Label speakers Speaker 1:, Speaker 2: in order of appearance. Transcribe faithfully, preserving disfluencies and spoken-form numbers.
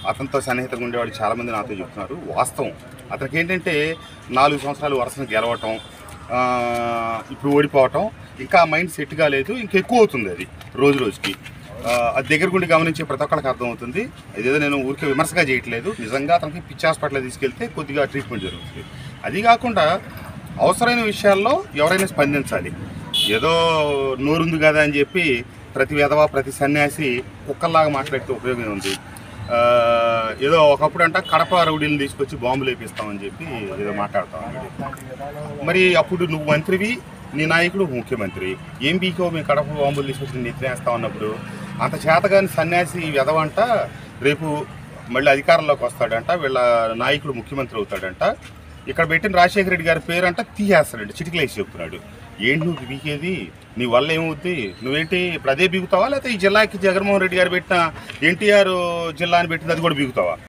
Speaker 1: అతనితో సన్నిహితంగా ఉండేవాళ్ళు చాలామంది నాతో చెప్తున్నారు. వాస్తవం. అతనికి ఏంటంటే నాలుగు సంవత్సరాలు వరుసను గెలవటం, ఇప్పుడు ఓడిపోవటం, ఇంకా మైండ్ సెట్ కాలేదు, ఇంకెక్కువ అవుతుంది అది రోజు రోజుకి. అది దగ్గర గుండి గమనించే ప్రతి ఒక్కరికి అర్థమవుతుంది. అదేదో నేను ఊరికే విమర్శగా చేయట్లేదు. నిజంగా అతనికి పిచ్చి హాస్పిటల్ తీసుకెళ్తే కొద్దిగా ట్రీట్మెంట్ జరుగుతుంది. అది కాకుండా అవసరమైన విషయాల్లో ఎవరైనా స్పందించాలి. ఏదో నోరుంది కదా అని చెప్పి ప్రతి విధవ ప్రతి సన్యాసి కుక్కల్లాగా మాట్లాడితే ఉపయోగం ఉంది. ఏదో ఒకప్పుడు అంట కడప రౌడీలను తీసుకొచ్చి బాంబులు వేపిస్తామని చెప్పి ఏదో మాట్లాడతాం. మరి అప్పుడు నువ్వు మంత్రివి, నీ నాయకుడు ముఖ్యమంత్రి, ఏం బీకో మేము కడప బాంబులు తీసుకొచ్చి నిద్రేస్తా ఉన్నప్పుడు అంత చేతగాని సన్యాసి విధవంట రేపు మళ్ళీ అధికారంలోకి వస్తాడంట, వీళ్ళ నాయకుడు ముఖ్యమంత్రి అవుతాడంట, ఇక్కడ పెట్టిన రాజశేఖర రెడ్డి గారి పేరు అంట తీసేస్తాడంట, చిటికలేసి చెప్తున్నాడు. ఏంటి నువ్వు బీకేది? నీ వల్ల ఏమవుద్ది? నువ్వేంటి ఇప్పుడు అదే బీగుతావా, లేకపోతే ఈ జిల్లాకి జగన్మోహన్ రెడ్డి గారు పెట్టిన ఎన్టీఆర్ జిల్లా అని పెట్టింది అది కూడా బీగుతావా?